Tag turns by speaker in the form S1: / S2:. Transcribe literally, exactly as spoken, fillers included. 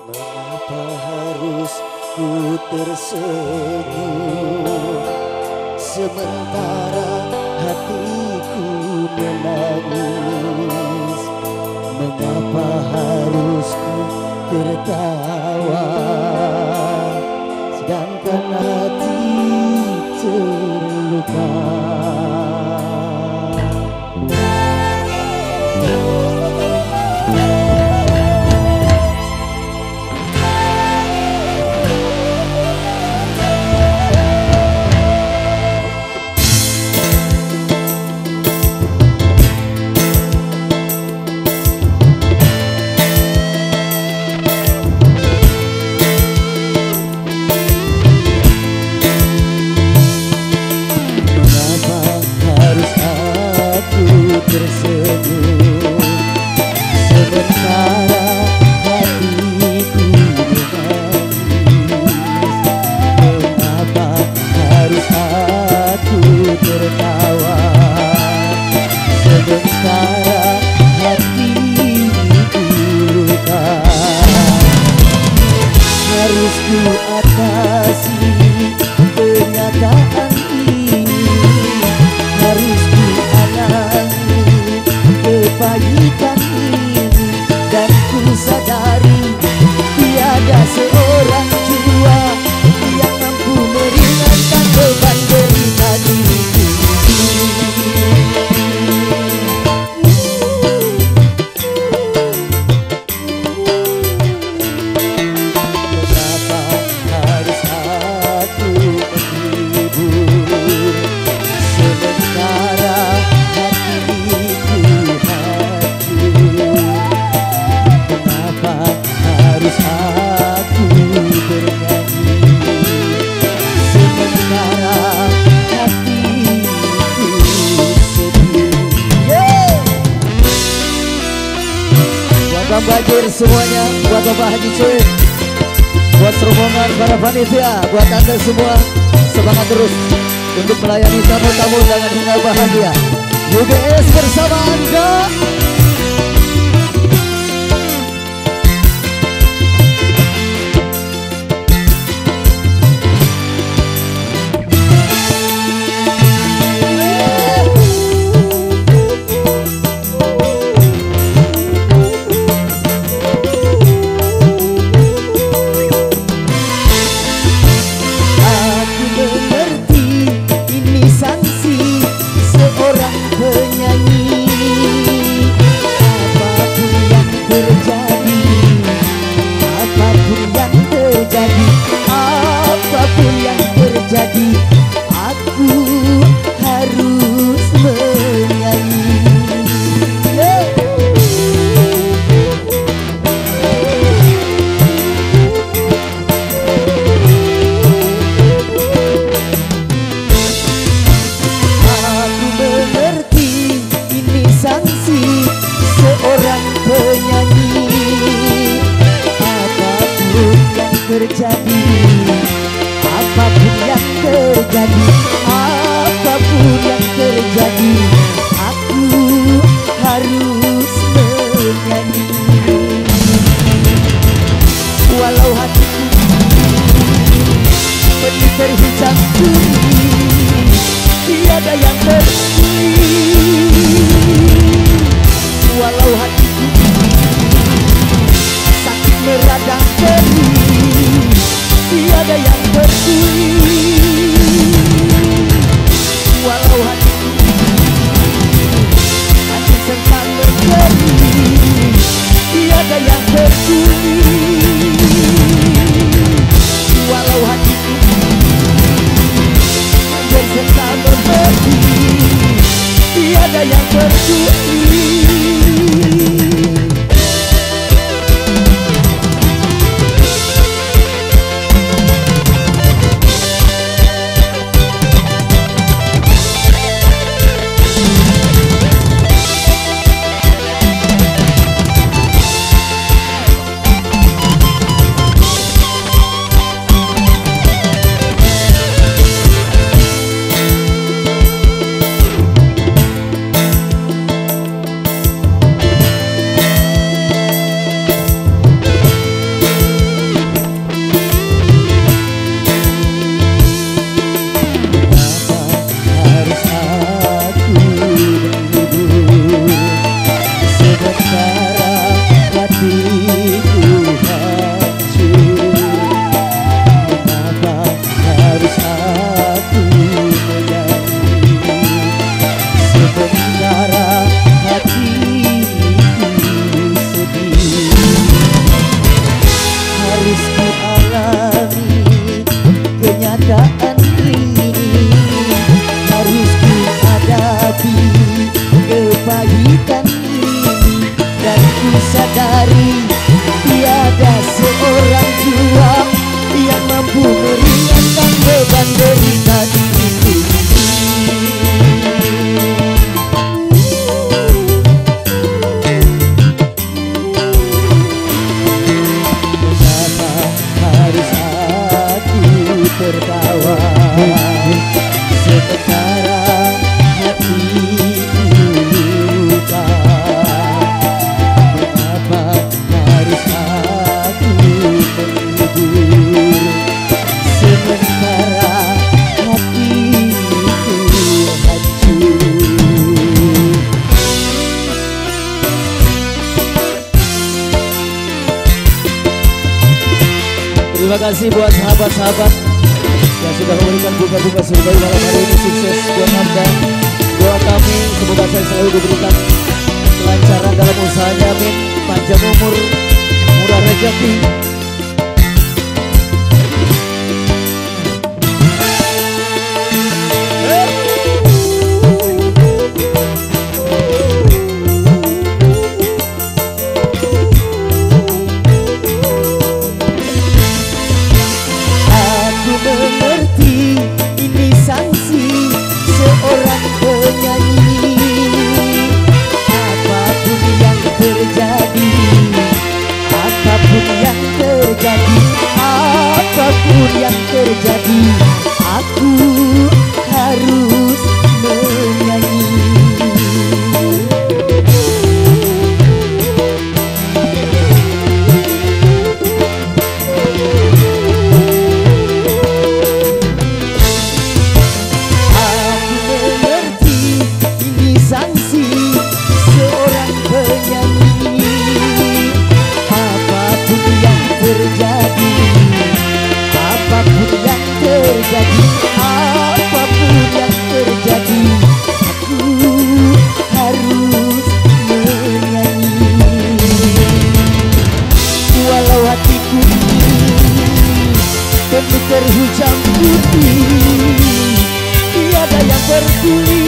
S1: Mengapa harus ku tersenyum sementara hatiku menangis? Mengapa harus ku tertawa sedangkan hati terluka? Tersenyum sementara hatiku menangis. Mengapa harus aku tertawa sementara hatiku luka? Harus ku atasi kenyataan ini, harus ku alami kepahitan ini, dan ku sadari tiada seorang jua yang mampu meringankan beban derita diriku. Mengapa harus aku menghibur sementara hatiku hancur? Mengapa harus aku bernyanyi sementara hatiku sedih? Yeah! Buat Bang Bajir semuanya, buat Bapak Haji Cuit, buat rombongan para panitia, buat Anda semua, semangat terus untuk melayani tamu-tamu dengan hingga bahagia. U B S bersama Anda. Apapun yang terjadi, aku harus menyanyi. Yeah. Aku mengerti ini sanksi seorang penyanyi. Apapun yang terjadi, apapun yang terjadi, apapun yang terjadi, aku harus menyanyi. Walau hatiku penuh terhijab duri, tiada yang bersih. Walau hatiku sakit meradang perih, tiada yang peduli. Walau hatiku hati senang berderi, tiada yang peduli. Walau hatiku sadari tiada seorang jua yang mampu meringankan beban derita diriku. Mengapa harus aku tertawa sementara hatiku luka? Mengapa harus aku menghibur sementara hatiku hancur? Terima kasih buat sahabat-sahabat yang sudah memberikan bunga-bunga surga malam hari ini. Sukses buat Anda. Doa kami semoga saya selalu diberikan kelancaran dalam usahanya, amin. Panjang umur, murah rezeki. Aku mengerti ini sanksi seorang penyanyi. Apapun yang terjadi, apapun yang terjadi, apapun yang terjadi, aku harus menyanyi. Apapun yang terjadi, apapun yang terjadi, aku harus menyanyi. Walau hatiku ini penuh terhujam putih, tiada yang peduli